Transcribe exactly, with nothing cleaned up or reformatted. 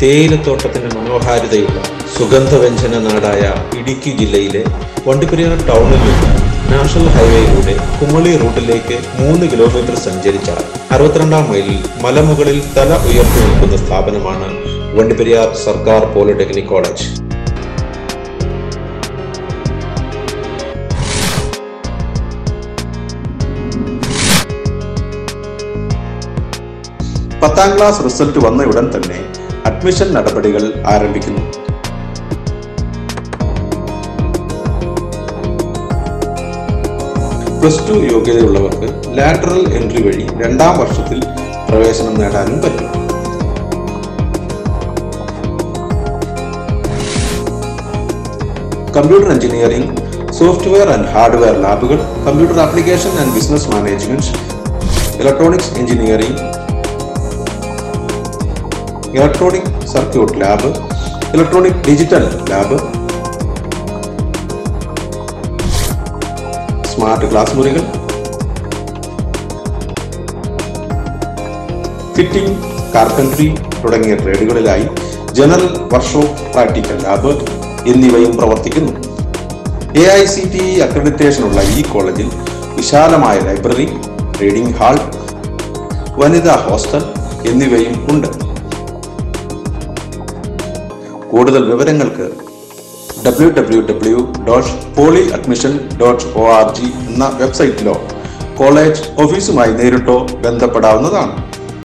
തേയിലത്തോട്ടത്തിന്റെ മനോഹാരിതയുള്ള സുഗന്ധവ്യഞ്ജന നാടായ ഇടുക്കി ജില്ലയിലെ വണ്ടിപ്പെരിയാർ ടൗണിൽ നിന്ന് നാഷണൽ ഹൈവേയിലൂടെ കുമളി റൂട്ടിലേക്ക് മൂന്ന് കിലോമീറ്റർ സഞ്ചരിച്ചാൽ അറുപത്തിരണ്ടാം മൈലിൽ മലമുകളിൽ തല ഉയർത്തി നിൽക്കുന്ന സ്ഥാപനമാണ് വണ്ടിപ്പെരിയാർ സർക്കാർ പോളിടെക്നിക് കോളേജ്. പത്താം ക്ലാസ് റിസൾട്ട് വന്ന ഉടൻ തന്നെ അഡ്മിഷൻ നടപടികൾ ആരംഭിക്കുന്നു. പ്ലസ് ടു യോഗ്യതയുള്ളവർക്ക് ലാറ്ററൽ എൻട്രി വഴി രണ്ടാം വർഷത്തിൽ പ്രവേശനം നേടാനും പറ്റും. Computer engineering, software and hardware ലാബുകൾ, computer application and business management, electronics engineering, electronic circuit lab, electronic digital lab, smart class മുറികൾ, ഫിറ്റിംഗ്, കാർപ്പൻട്രി തുടങ്ങിയ ട്രേഡുകളിലായി ജനറൽ വർക്ക്ഷോപ്പ്, പ്രാക്ടിക്കൽ ലാബ് എന്നിവയും പ്രവർത്തിക്കുന്നു. A I C T E അക്രഡിറ്റേഷനുള്ള ഈ കോളേജിൽ വിശാലമായ ലൈബ്രറി, റീഡിംഗ് ഹാൾ, വനിതാ ഹോസ്റ്റൽ എന്നിവയും ഉണ്ട്. കൂടുതൽ വിവരങ്ങൾക്ക് W W W dot poly admission dot O R G എന്ന വെബ്സൈറ്റിലോ കോളേജ് ഓഫീസുമായി നേരിട്ടോ ബന്ധപ്പെടാവുന്നതാണ്.